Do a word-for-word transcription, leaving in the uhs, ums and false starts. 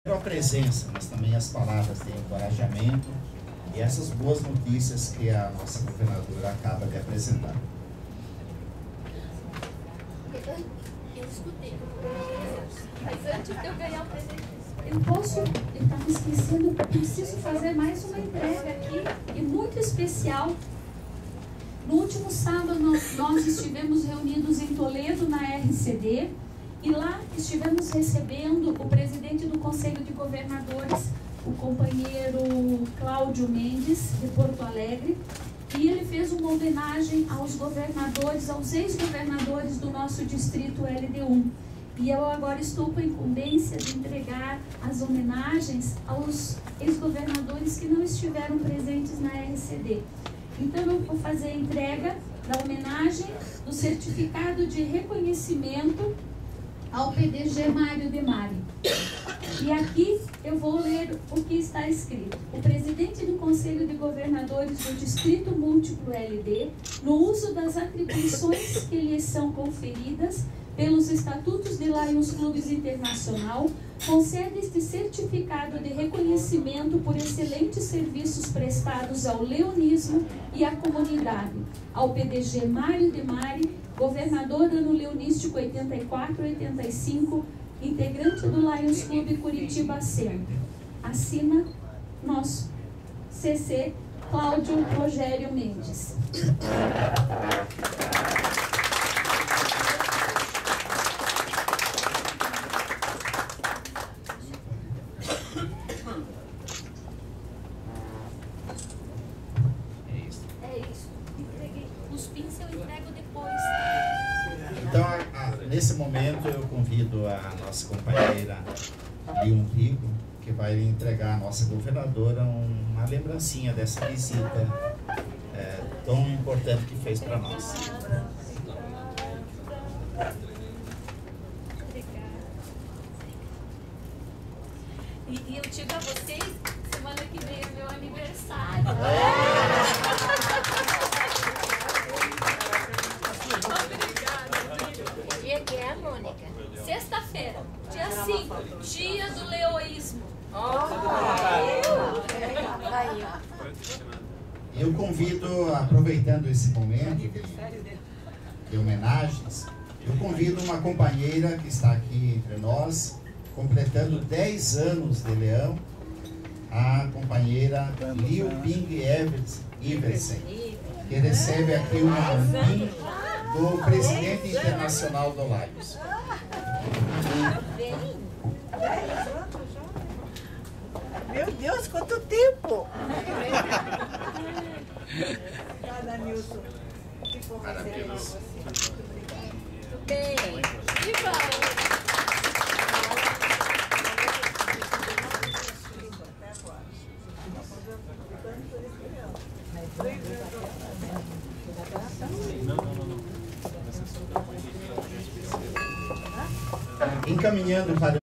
a presença, mas também as palavras de encorajamento e essas boas notícias que a nossa governadora acaba de apresentar. Eu escutei, mas antes de eu ganhar o presente, eu posso, eu estava esquecendo, preciso fazer mais uma entrega aqui, e muito especial. No último sábado, nós estivemos reunidos em Toledo, na R C D, e lá estivemos recebendo o presidente do Conselho de Governadores, o companheiro Cláudio Mendes, de Porto Alegre, e ele fez uma homenagem aos governadores, aos ex-governadores do nosso distrito L D um. E eu agora estou com a incumbência de entregar as homenagens aos ex-governadores que não estiveram presentes na R C D. Então eu vou fazer a entrega da homenagem do certificado de reconhecimento ao P D G Mário de Mari. E aqui eu vou ler o que está escrito. O presidente do Conselho de Governadores do Distrito Múltiplo L D, no uso das atribuições que lhes são conferidas pelos Estatutos de Lions Clubes Internacional, concede este certificado de reconhecimento por excelentes serviços prestados ao leonismo e à comunidade, ao P D G Mário de Mari, governador ano leonístico oitenta e quatro a oitenta e cinco, integrante do Lions Clube Curitiba Centro. Assina nosso C C Cláudio Rogério Mendes. é isso. Entreguei. Os pins eu entrego depois. Então, a, a, nesse momento, eu convido a nossa companheira Leon Rico, que vai entregar à nossa governadora uma lembrancinha dessa visita é, tão importante que fez para nós. E, e eu digo a vocês, semana que vem é meu aniversário. Obrigada. Dia que é, Mônica? Sexta-feira, dia cinco, dia do leoísmo. Eu convido, aproveitando esse momento de, de homenagens, eu convido uma companheira que está aqui entre nós, completando dez anos de leão, a companheira Liu Ping Iversen, que recebe aqui uma pin do presidente internacional do Lions. Meu Deus, quanto tempo! Obrigada, Nilson. Parabéns. Muito bem. Viva! Encaminhando para